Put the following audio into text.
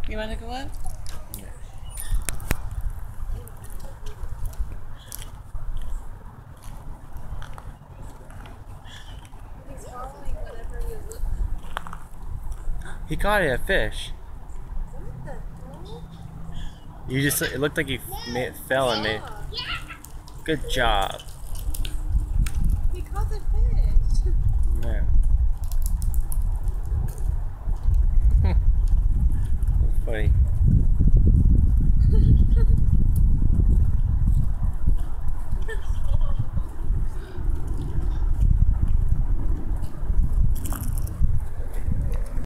You want to go up? Yeah. He's following whatever you look. He caught a fish. What the hell? You just, it looked like he fell and made. Good job. He caught the fish. Yeah. Funny.